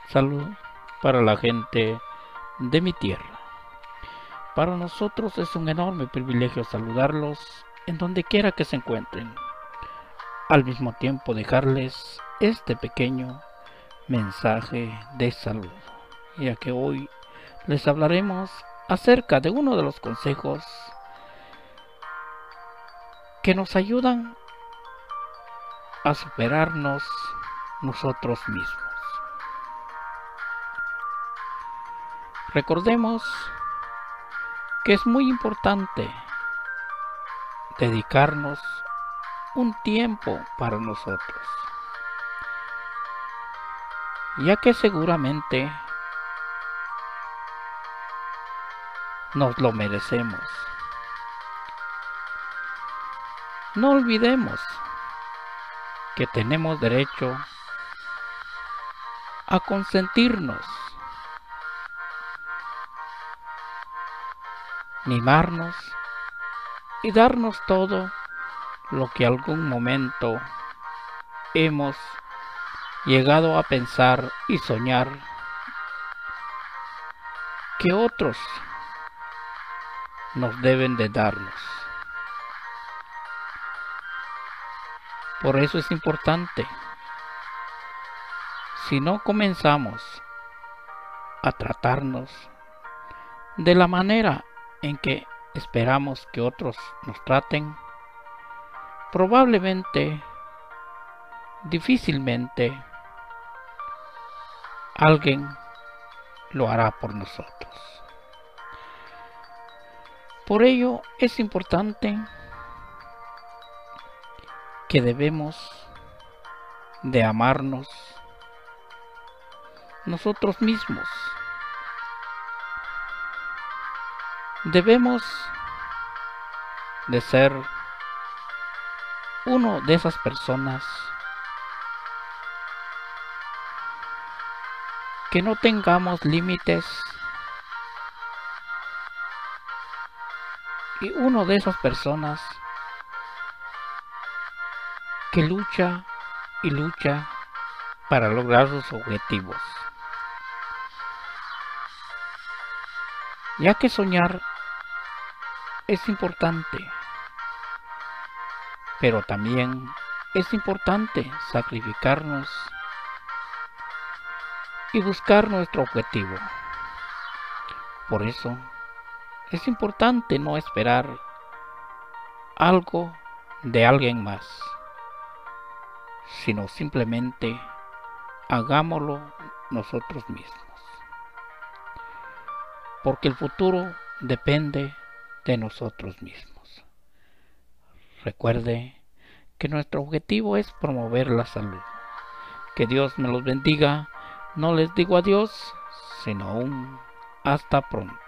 Salud para la gente de mi tierra. Para nosotros es un enorme privilegio saludarlos en donde quiera que se encuentren. Al mismo tiempo dejarles este pequeño mensaje de salud, ya que hoy les hablaremos acerca de uno de los consejos que nos ayudan a superarnos nosotros mismos. Recordemos que es muy importante dedicarnos un tiempo para nosotros, ya que seguramente nos lo merecemos. No olvidemos que tenemos derecho a consentirnos, mimarnos y darnos todo lo que algún momento hemos llegado a pensar y soñar que otros nos deben de darnos. Por eso es importante, si no comenzamos a tratarnos de la manera en que esperamos que otros nos traten, probablemente, difícilmente, alguien lo hará por nosotros. Por ello es importante que debemos de amarnos nosotros mismos. Debemos de ser uno de esas personas que no tengamos límites y uno de esas personas que lucha y lucha para lograr sus objetivos, ya que soñar es importante, pero también es importante sacrificarnos y buscar nuestro objetivo. Por eso es importante no esperar algo de alguien más, sino simplemente hagámoslo nosotros mismos, porque el futuro depende de nosotros mismos. Recuerde que nuestro objetivo es promover la salud. Que Dios me los bendiga. No les digo adiós, sino un hasta pronto.